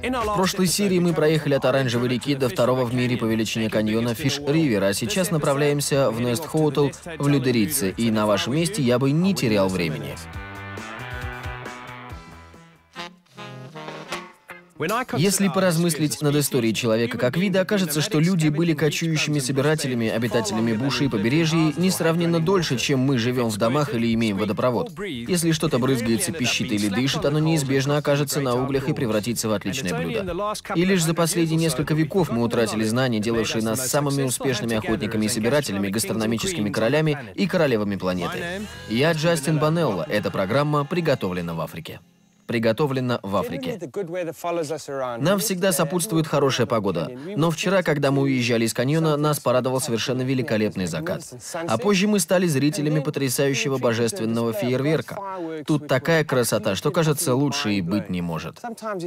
В прошлой серии мы проехали от Оранжевой реки до второго в мире по величине каньона Фиш-Ривер, а сейчас направляемся в Нест-Хоутл в Людерице, и на вашем месте я бы не терял времени. Если поразмыслить над историей человека как вида, окажется, что люди были кочующими собирателями, обитателями буша и побережья несравненно дольше, чем мы живем в домах или имеем водопровод. Если что-то брызгается, пищит или дышит, оно неизбежно окажется на углях и превратится в отличное блюдо. И лишь за последние несколько веков мы утратили знания, делавшие нас самыми успешными охотниками и собирателями, гастрономическими королями и королевами планеты. Я Джастин Бонелло. Эта программа «Приготовлена в Африке». Приготовлено в Африке. Нам всегда сопутствует хорошая погода. Но вчера, когда мы уезжали из каньона, нас порадовал совершенно великолепный закат. А позже мы стали зрителями потрясающего божественного фейерверка. Тут такая красота, что, кажется, лучше и быть не может.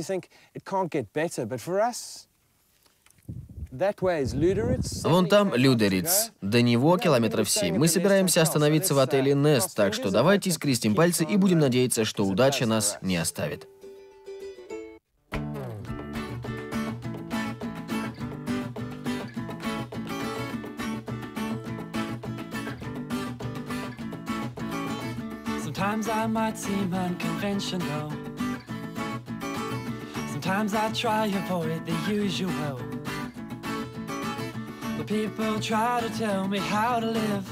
Вон там Людериц. До него километров 7. Мы собираемся остановиться в отеле Нест, так что давайте скрестим пальцы и будем надеяться, что удача нас не оставит. Sometimes I might seem unconventional. Sometimes I try avoid the usual. People try to tell me how to live.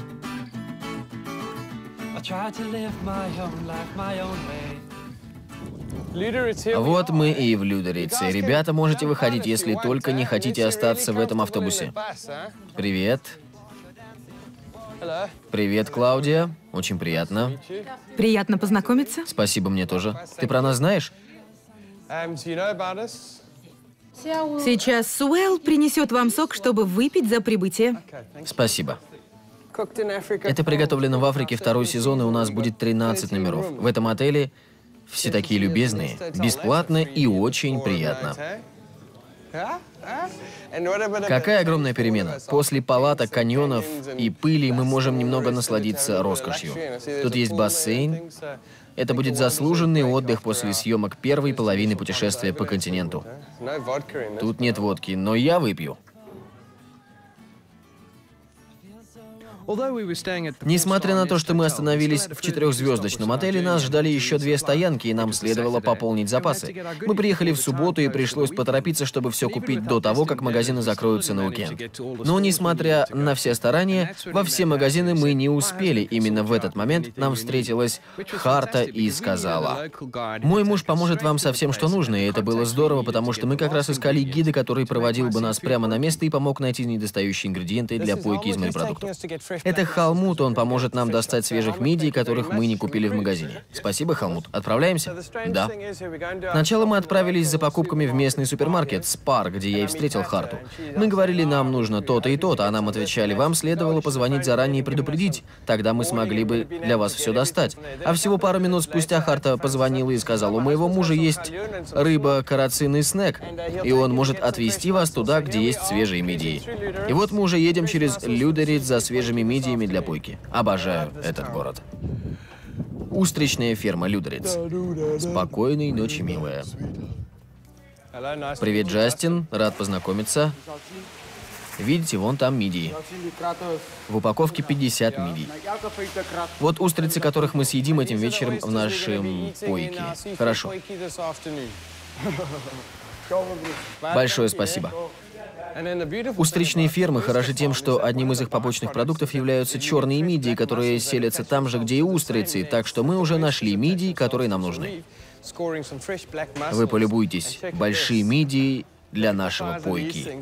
I try to live my own life, my own way. Вот мы и в Людерице. Ребята, можете выходить, если только не хотите остаться в этом автобусе. Привет. Привет, Клаудия. Очень приятно. Приятно познакомиться. Спасибо, мне тоже. Ты про нас знаешь? Сейчас Суэлл принесет вам сок, чтобы выпить за прибытие. Спасибо. Это «Приготовлено в Африке» второй сезон, и у нас будет 13 номеров. В этом отеле все такие любезные, бесплатно и очень приятно. Какая огромная перемена. После палаток, каньонов и пыли мы можем немного насладиться роскошью. Тут есть бассейн. Это будет заслуженный отдых после съемок первой половины путешествия по континенту. Тут нет водки, но я выпью. Несмотря на то, что мы остановились в 4-звездочном отеле, нас ждали еще 2 стоянки, и нам следовало пополнить запасы. Мы приехали в субботу, и пришлось поторопиться, чтобы все купить до того, как магазины закроются на уикенд. Но, несмотря на все старания, во все магазины мы не успели. Именно в этот момент нам встретилась Харта и сказала: «Мой муж поможет вам со всем, что нужно», и это было здорово, потому что мы как раз искали гида, который проводил бы нас прямо на место и помог найти недостающие ингредиенты для пойки из морепродуктов. Это Халмут, он поможет нам достать свежих мидий, которых мы не купили в магазине. Спасибо, Халмут. Отправляемся? Да. Сначала мы отправились за покупками в местный супермаркет Спар, где я и встретил Харту. Мы говорили, нам нужно то-то и то-то, а нам отвечали, вам следовало позвонить заранее и предупредить, тогда мы смогли бы для вас все достать. А всего пару минут спустя Харта позвонила и сказала, у моего мужа есть рыба-карацинный снэк, и он может отвезти вас туда, где есть свежие мидии. И вот мы уже едем через Людериц за свежими мидиями для пойки. Обожаю этот город. Устричная ферма Людериц. Спокойной ночи, милая. Привет, Джастин. Рад познакомиться. Видите, вон там мидии. В упаковке 50 мидий. Вот устрицы, которых мы съедим этим вечером в нашем пойке. Хорошо. Большое спасибо. Устричные фермы хороши тем, что одним из их побочных продуктов являются черные мидии, которые селятся там же, где и устрицы, так что мы уже нашли мидии, которые нам нужны. Вы полюбуйтесь. Большие мидии для нашего пойки.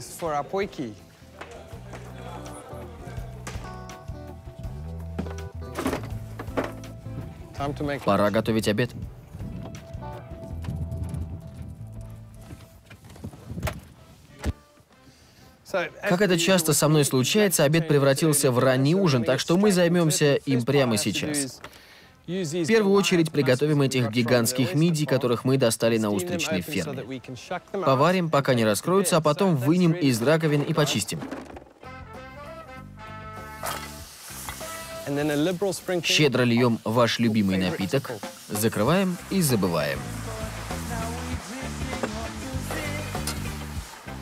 Пора готовить обед. Как это часто со мной случается, обед превратился в ранний ужин, так что мы займемся им прямо сейчас. В первую очередь приготовим этих гигантских мидий, которых мы достали на устричной ферме. Поварим, пока не раскроются, а потом вынем из раковин и почистим. Щедро льем ваш любимый напиток, закрываем и забываем.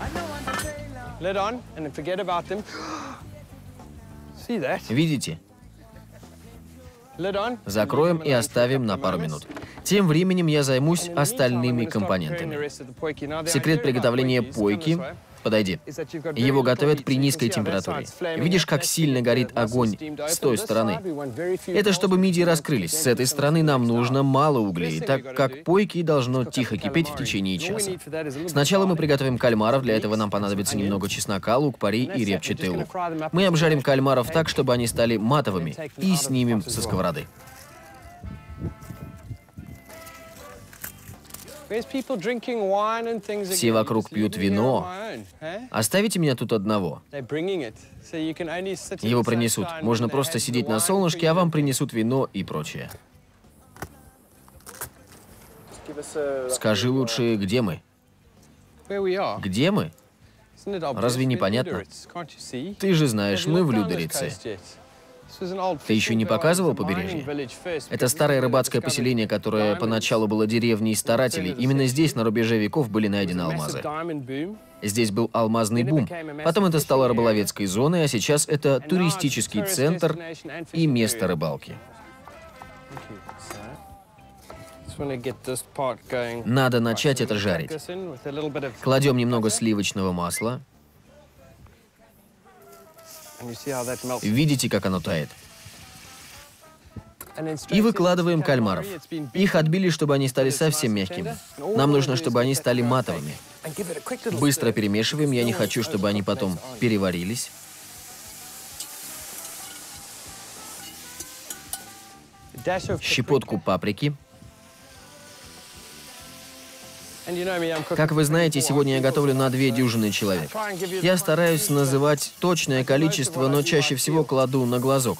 Lid on, and then forget about them. See that? Видите? Lid on. Закроем и оставим на пару минут. Тем временем я займусь остальными компонентами. Секрет приготовления пойки. Подойди. Его готовят при низкой температуре. Видишь, как сильно горит огонь с той стороны? Это чтобы мидии раскрылись. С этой стороны нам нужно мало углей, так как пойки должно тихо кипеть в течение часа. Сначала мы приготовим кальмаров, для этого нам понадобится немного чеснока, лук-порей и репчатый лук. Мы обжарим кальмаров так, чтобы они стали матовыми, и снимем со сковороды. Все вокруг пьют вино. Оставите меня тут одного. Его принесут. Можно просто сидеть на солнышке, а вам принесут вино и прочее. Скажи лучше, где мы? Где мы? Разве не понятно? Ты же знаешь, мы в Людерице. Ты еще не показывал побережье? Это старое рыбацкое поселение, которое поначалу было деревней старателей. Именно здесь на рубеже веков были найдены алмазы. Здесь был алмазный бум. Потом это стало рыболовецкой зоной, а сейчас это туристический центр и место рыбалки. Надо начать это жарить. Кладем немного сливочного масла. Видите, как оно тает? И выкладываем кальмаров. Их отбили, чтобы они стали совсем мягкими. Нам нужно, чтобы они стали матовыми. Быстро перемешиваем, я не хочу, чтобы они потом переварились. Щепотку паприки. Как вы знаете, сегодня я готовлю на 2 дюжины человек. Я стараюсь называть точное количество, но чаще всего кладу на глазок.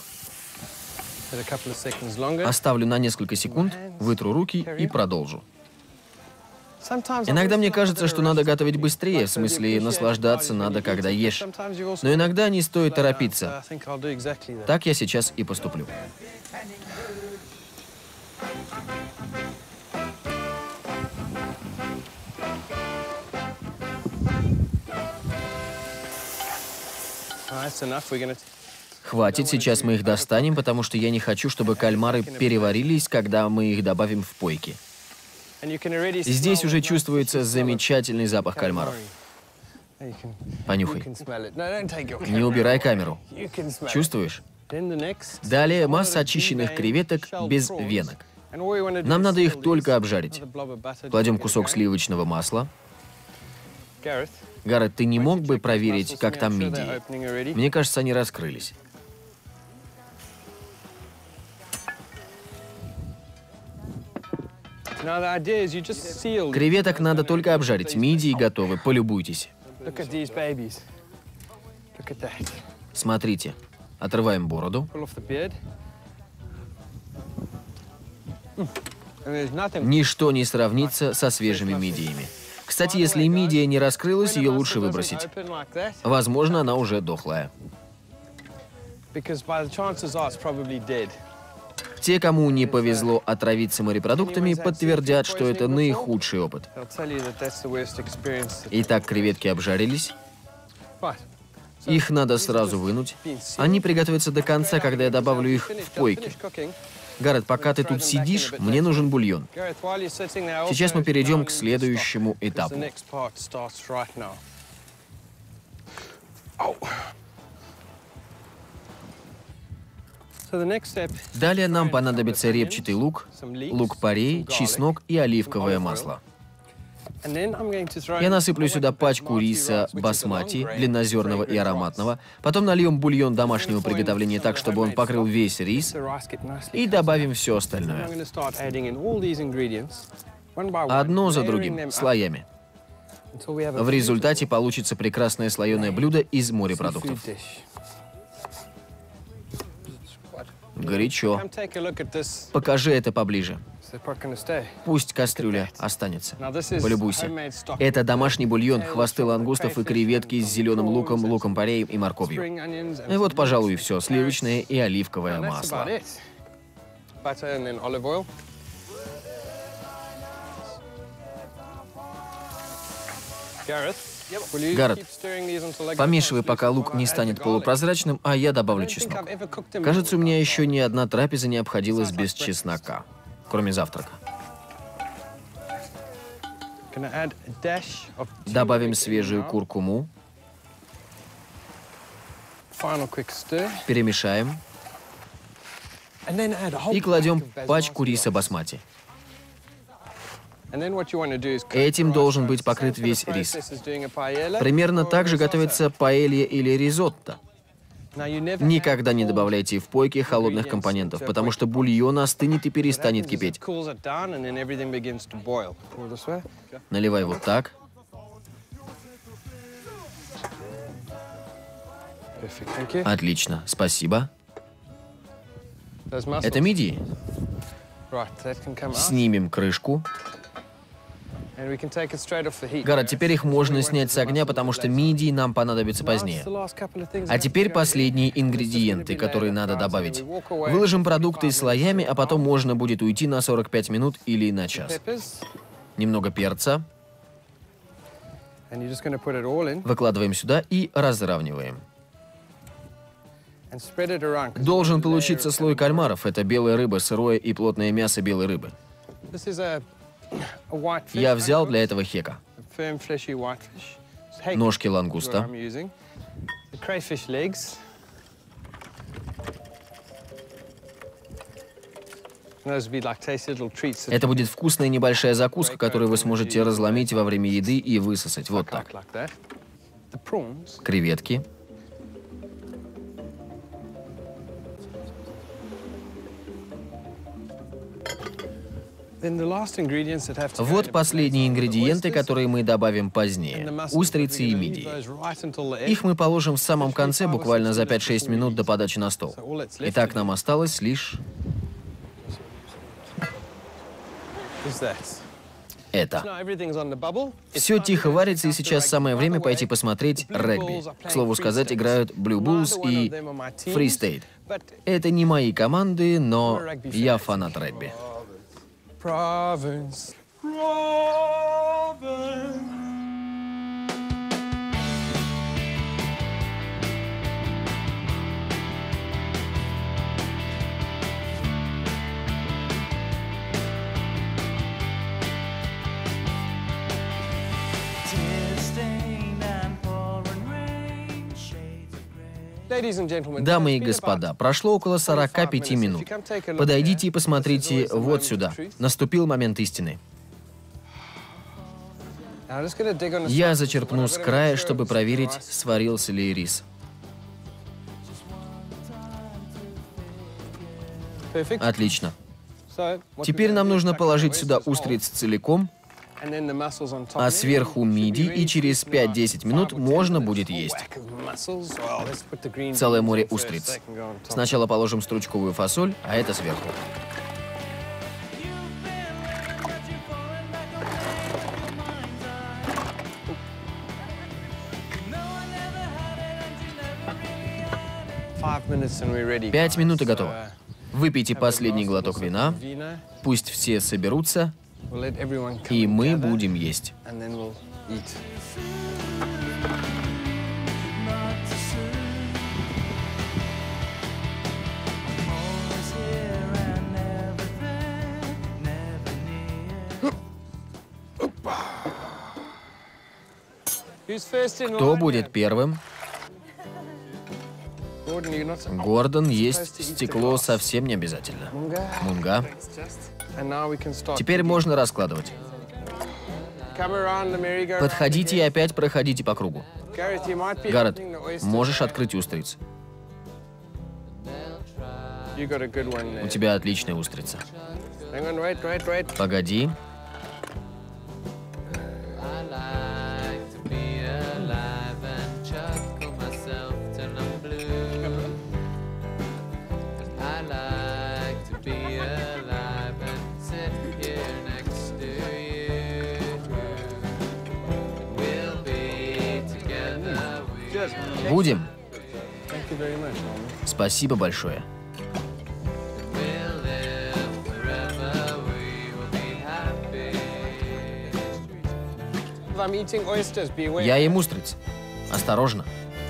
Оставлю на несколько секунд, вытру руки и продолжу. Иногда мне кажется, что надо готовить быстрее, в смысле наслаждаться надо, когда ешь. Но иногда не стоит торопиться. Так я сейчас и поступлю. Хватит, сейчас мы их достанем, потому что я не хочу, чтобы кальмары переварились, когда мы их добавим в пойки. Здесь уже чувствуется замечательный запах кальмаров. Понюхай. Не убирай камеру. Чувствуешь? Далее масса очищенных креветок без венок. Нам надо их только обжарить. Кладем кусок сливочного масла. Гаррет, ты не мог бы проверить, как там мидии? Мне кажется, они раскрылись. Креветок надо только обжарить. Мидии готовы. Полюбуйтесь. Смотрите. Отрываем бороду. Ничто не сравнится со свежими мидиями. Кстати, если мидия не раскрылась, ее лучше выбросить. Возможно, она уже дохлая. Те, кому не повезло отравиться морепродуктами, подтвердят, что это наихудший опыт. Итак, креветки обжарились. Их надо сразу вынуть. Они приготовятся до конца, когда я добавлю их в пойки. Гаррет, пока ты тут сидишь, мне нужен бульон. Сейчас мы перейдем к следующему этапу. Далее нам понадобится репчатый лук, лук-порей, чеснок и оливковое масло. Я насыплю сюда пачку риса басмати, длиннозерного и ароматного. Потом нальем бульон домашнего приготовления так, чтобы он покрыл весь рис. И добавим все остальное. Одно за другим, слоями. В результате получится прекрасное слоеное блюдо из морепродуктов. Горячо. Покажи это поближе. Пусть кастрюля останется. Полюбуйся. Это домашний бульон, хвосты лангустов и креветки с зеленым луком, луком-пореем и морковью. И вот, пожалуй, и все. Сливочное и оливковое масло. Гаррет, помешивай, пока лук не станет полупрозрачным, а я добавлю чеснок. Кажется, у меня еще ни одна трапеза не обходилась без чеснока, кроме завтрака. Добавим свежую куркуму. Перемешаем. И кладем пачку риса басмати. Этим должен быть покрыт весь рис. Примерно так же готовится паэлья или ризотто. Никогда не добавляйте в пойки холодных компонентов, потому что бульон остынет и перестанет кипеть. Наливай вот так. Отлично, спасибо. Это мидии. Снимем крышку. Гаррет, теперь их можно снять с огня, потому что мидии нам понадобятся позднее. А теперь последние ингредиенты, которые надо добавить. Выложим продукты слоями, а потом можно будет уйти на 45 минут или на час. Немного перца. Выкладываем сюда и разравниваем. Должен получиться слой кальмаров. Это белая рыба, сырое и плотное мясо белой рыбы. Я взял для этого хека. Ножки лангуста. Это будет вкусная небольшая закуска, которую вы сможете разломить во время еды и высосать. Вот так. Креветки. Вот последние ингредиенты, которые мы добавим позднее. Устрицы и мидии. Их мы положим в самом конце, буквально за 5-6 минут до подачи на стол. Итак, нам осталось лишь... это. Все тихо варится, и сейчас самое время пойти посмотреть регби. К слову сказать, играют Blue Bulls и Free State. Это не мои команды, но я фанат регби. Province. Дамы и господа, прошло около 45 минут. Подойдите и посмотрите вот сюда. Наступил момент истины. Я зачерпну с края, чтобы проверить, сварился ли рис. Отлично. Теперь нам нужно положить сюда устриц целиком, а сверху мидии, и через 5-10 минут можно будет есть. Целое море устриц. Сначала положим стручковую фасоль, а это сверху. Пять минут и готово. Выпейте последний глоток вина, пусть все соберутся, и мы будем есть. Кто будет первым? Гордон, есть стекло совсем не обязательно. Мунга. Теперь можно раскладывать. Подходите и опять проходите по кругу. Гаррет, можешь открыть устриц. У тебя отличная устрица. Погоди. Будем? Спасибо большое. If I'm eating oysters, beware. Я ем устриц. Осторожно.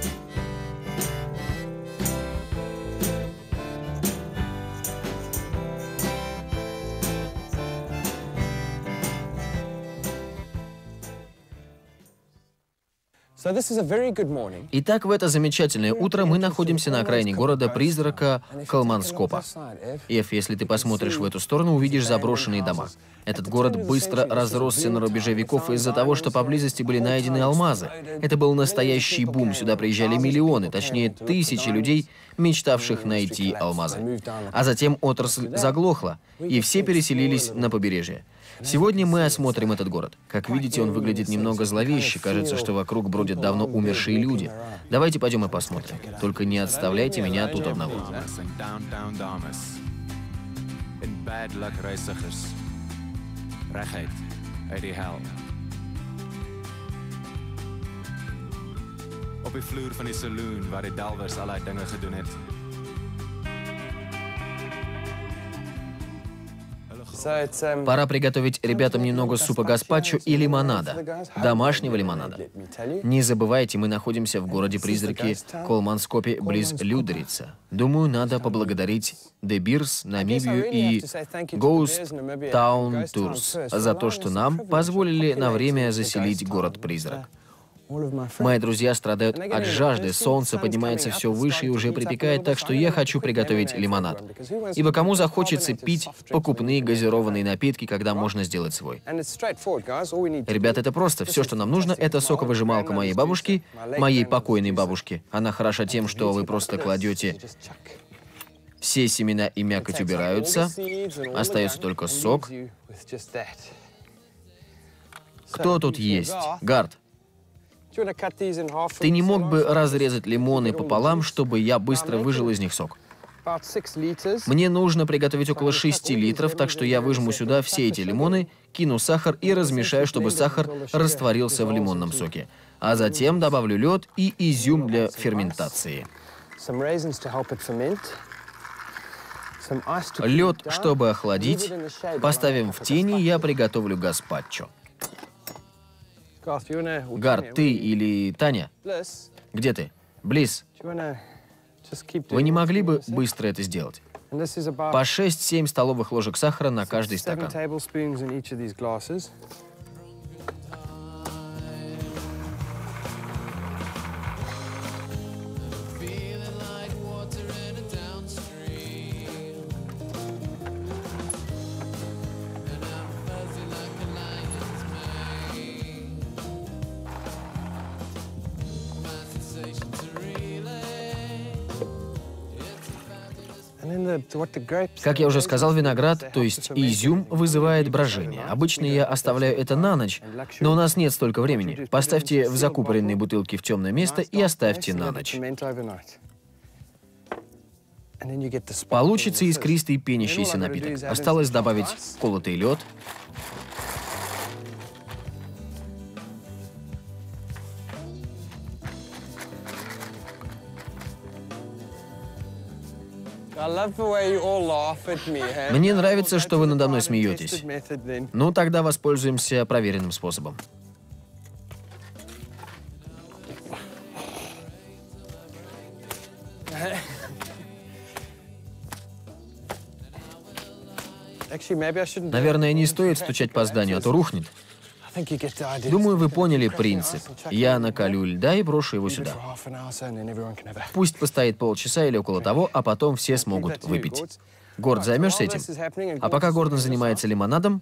So this is a very good morning. Итак, в это замечательное утро мы находимся на окраине города-призрака Колманскопа. Эф, если ты посмотришь в эту сторону, увидишь заброшенные дома. Этот город быстро разросся на рубеже веков из-за того, что поблизости были найдены алмазы. Это был настоящий бум. Сюда приезжали миллионы, точнее тысячи людей, мечтавших найти алмазы. А затем отрасль заглохла, и все переселились на побережье. Сегодня мы осмотрим этот город. Как видите, он выглядит немного зловеще. Кажется, что вокруг бродят давно умершие люди. Давайте пойдем и посмотрим. Только не отставляйте меня тут одного. Op die vloer van die saloon waar die delwers allerlei dinge gedoen het. Пора приготовить ребятам немного супа гаспачо и лимонада. Домашнего лимонада. Не забывайте, мы находимся в городе-призраке Колманскопе близ Людерица. Думаю, надо поблагодарить De Beers, Намибию и Ghost Town Tours за то, что нам позволили на время заселить город-призрак. Мои друзья страдают от жажды, солнце поднимается все выше и уже припекает, так что я хочу приготовить лимонад. Ибо кому захочется пить покупные газированные напитки, когда можно сделать свой? Ребята, это просто. Все, что нам нужно, это соковыжималка моей бабушки, моей покойной бабушки. Она хороша тем, что вы просто кладете все семена и мякоть убираются, остается только сок. Кто тут есть? Гард. Ты не мог бы разрезать лимоны пополам, чтобы я быстро выжил из них сок? Мне нужно приготовить около 6 литров, так что я выжму сюда все эти лимоны, кину сахар и размешаю, чтобы сахар растворился в лимонном соке. А затем добавлю лед и изюм для ферментации. Лед, чтобы охладить, поставим в тени, я приготовлю гаспачо. Гард, ты или Таня? Где ты? Близ. Вы не могли бы быстро это сделать? По 6-7 столовых ложек сахара на каждый стакан. Как я уже сказал, виноград, то есть изюм, вызывает брожение. Обычно я оставляю это на ночь, но у нас нет столько времени. Поставьте в закупоренные бутылки в темное место и оставьте на ночь. Получится искристый пенящийся напиток. Осталось добавить колотый лед. Мне нравится, что вы надо мной смеетесь. Ну, тогда воспользуемся проверенным способом. Наверное, не стоит стучать по зданию, а то рухнет. Думаю, вы поняли принцип. Я наколю льда и брошу его сюда. Пусть постоит полчаса или около того, а потом все смогут выпить. Горд, займешься этим? А пока Гордон занимается лимонадом,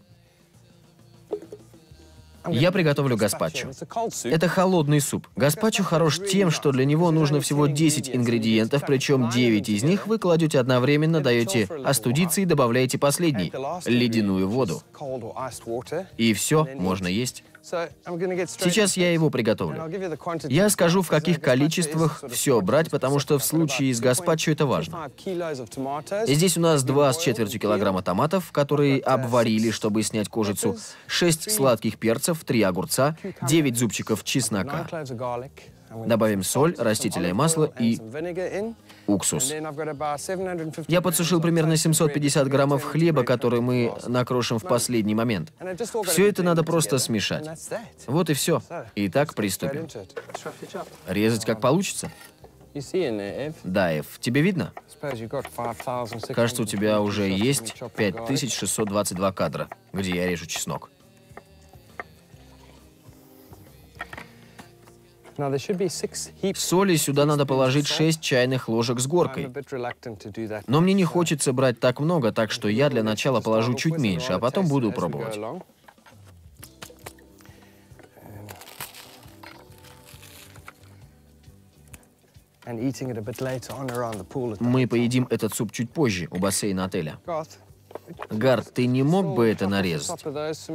я приготовлю гаспачо. Это холодный суп. Гаспачо хорош тем, что для него нужно всего 10 ингредиентов, причем 9 из них вы кладете одновременно, даете остудиться и добавляете последний — ледяную воду. И все, можно есть. Сейчас я его приготовлю. Я скажу, в каких количествах все брать, потому что в случае с гаспачо это важно. И здесь у нас 2,25 килограмма томатов, которые обварили, чтобы снять кожицу, 6 сладких перцев, 3 огурца, 9 зубчиков чеснока. Добавим соль, растительное масло и уксус. Я подсушил примерно 750 граммов хлеба, который мы накрошим в последний момент. Все это надо просто смешать. Вот и все. Итак, приступим. Резать как получится. Да, Эв, тебе видно? Кажется, у тебя уже есть 5622 кадра, где я режу чеснок. Соли сюда надо положить 6 чайных ложек с горкой. Но мне не хочется брать так много, так что я для начала положу чуть меньше, а потом буду пробовать. Мы поедим этот суп чуть позже, у бассейна отеля. Гард, ты не мог бы это нарезать?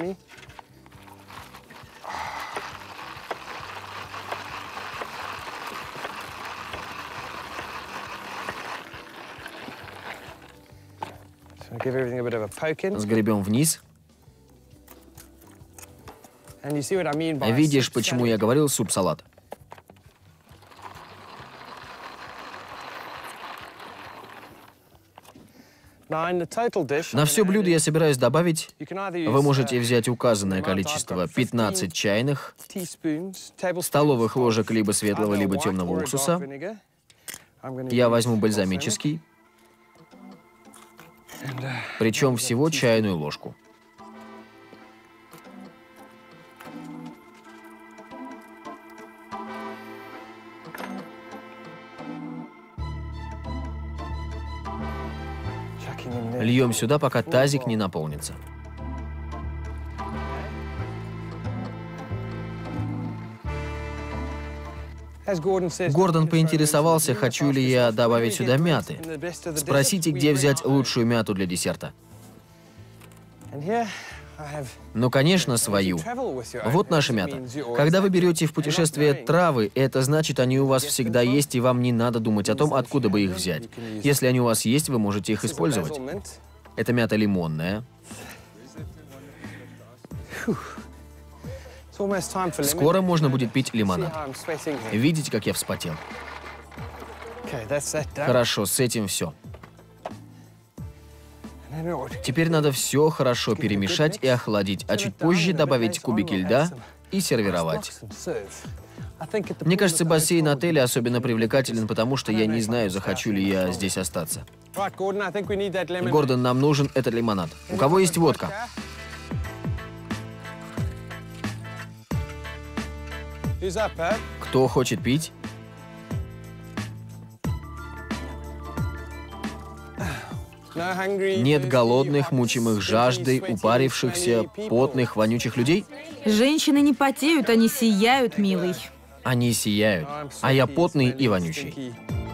Сгребем вниз. Видишь, почему я говорил суп-салат? На все блюдо я собираюсь добавить, вы можете взять указанное количество 15 чайных, столовых ложек либо светлого, либо темного уксуса. Я возьму бальзамический, причем всего чайную ложку. Льем сюда, пока тазик не наполнится. Гордон поинтересовался, хочу ли я добавить сюда мяты. Спросите, где взять лучшую мяту для десерта. Ну, конечно, свою. Вот наша мята. Когда вы берете в путешествие травы, это значит, они у вас всегда есть, и вам не надо думать о том, откуда бы их взять. Если они у вас есть, вы можете их использовать. Это мята лимонная. Скоро можно будет пить лимонад. Видите, как я вспотел? Хорошо, с этим все. Теперь надо все хорошо перемешать и охладить, а чуть позже добавить кубики льда и сервировать. Мне кажется, бассейн отеля особенно привлекателен, потому что я не знаю, захочу ли я здесь остаться. Гордон, нам нужен этот лимонад. У кого есть водка? Кто хочет пить? Нет голодных, мучимых жаждой, упарившихся, потных, вонючих людей? Женщины не потеют, они сияют, милый. Они сияют, а я потный и вонючий.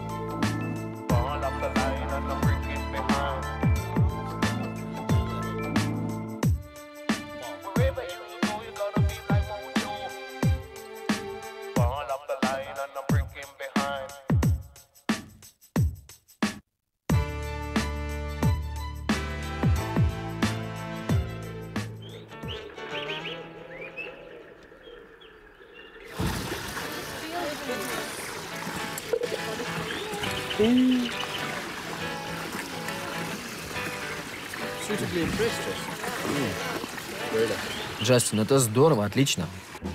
Джастин, это здорово, отлично.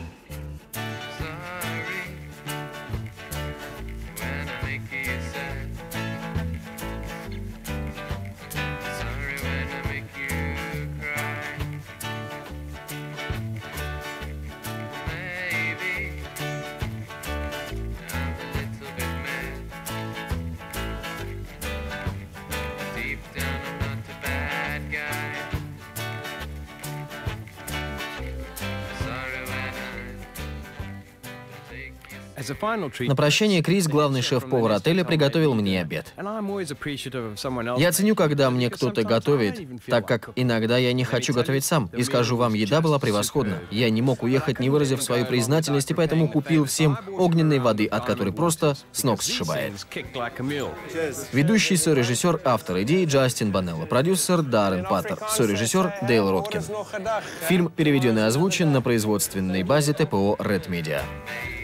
На прощание Крис, главный шеф-повар отеля, приготовил мне обед. Я ценю, когда мне кто-то готовит, так как иногда я не хочу готовить сам. И скажу вам, еда была превосходна. Я не мог уехать, не выразив свою признательность, и поэтому купил всем огненной воды, от которой просто с ног сшибает. Ведущий, сорежиссер, автор идеи Джастин Банелло, продюсер Даррен Паттер, сорежиссер Дейл Роткин. Фильм переведен и озвучен на производственной базе ТПО Red Media.